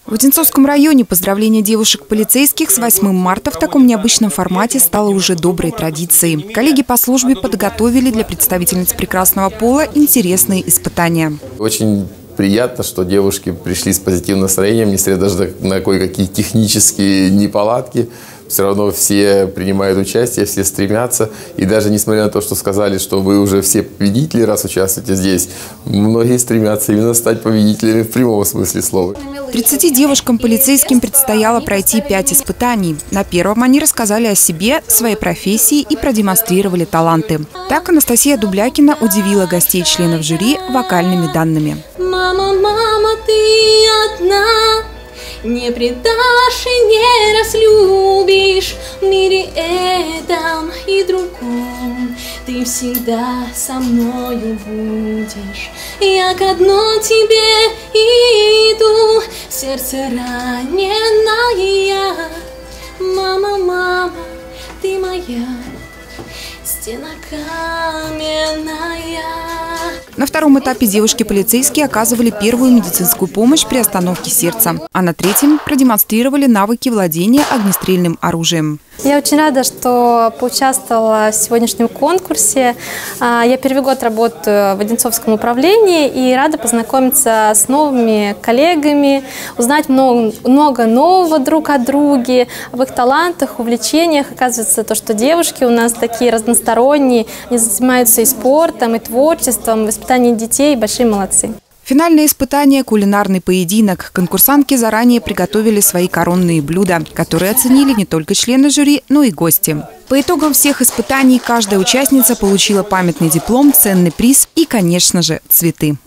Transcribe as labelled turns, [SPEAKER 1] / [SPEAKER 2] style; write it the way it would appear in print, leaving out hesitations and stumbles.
[SPEAKER 1] В Одинцовском районе поздравление девушек-полицейских с 8 марта в таком необычном формате стало уже доброй традицией. Коллеги по службе подготовили для представительниц прекрасного пола интересные испытания.
[SPEAKER 2] Очень приятно, что девушки пришли с позитивным настроением, несмотря даже на кое-какие технические неполадки. Все равно все принимают участие, все стремятся. И даже несмотря на то, что сказали, что вы уже все победители, раз участвуете здесь, многие стремятся именно стать победителями в прямом смысле слова.
[SPEAKER 1] 30 девушкам-полицейским предстояло пройти 5 испытаний. На первом они рассказали о себе, своей профессии и продемонстрировали таланты. Так Анастасия Дублякина удивила гостей членов жюри вокальными данными.
[SPEAKER 3] Мама, мама, ты одна, не предашь и не разлюбишь в мире этом и другом. Ты всегда со мною будешь, я ко дну тебе иду, сердце раненое. Мама, мама, ты моя, стена каменная.
[SPEAKER 1] На втором этапе девушки-полицейские оказывали первую медицинскую помощь при остановке сердца, а на третьем продемонстрировали навыки владения огнестрельным оружием.
[SPEAKER 4] Я очень рада, что поучаствовала в сегодняшнем конкурсе. Я первый год работаю в Одинцовском управлении и рада познакомиться с новыми коллегами, узнать много нового друг о друге, об их талантах, увлечениях. Оказывается, то, что девушки у нас такие разносторонние, они занимаются и спортом, и творчеством, и воспитанием детей. Большие молодцы.
[SPEAKER 1] Финальное испытание – кулинарный поединок. Конкурсантки заранее приготовили свои коронные блюда, которые оценили не только члены жюри, но и гости. По итогам всех испытаний каждая участница получила памятный диплом, ценный приз и, конечно же, цветы.